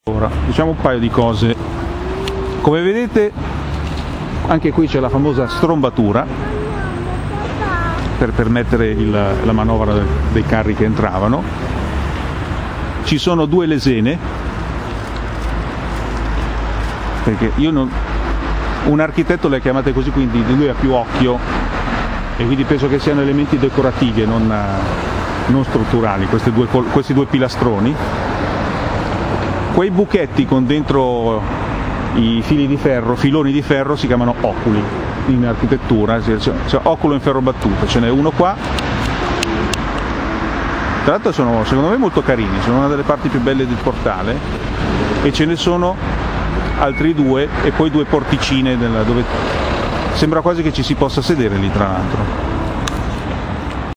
Ora, diciamo un paio di cose. Come vedete, anche qui c'è la famosa strombatura per permettere la manovra dei carri che entravano. Ci sono due lesene, perché un architetto le ha chiamate così, quindi lui ha più occhio e quindi penso che siano elementi decorativi e non strutturali, questi due pilastroni. Quei buchetti con dentro i fili di ferro, filoni di ferro, si chiamano oculi in architettura, cioè oculo in ferro battuto. Ce n'è uno qua, tra l'altro sono secondo me molto carini, sono una delle parti più belle del portale, e ce ne sono altri due e poi due porticine dove sembra quasi che ci si possa sedere lì, tra l'altro.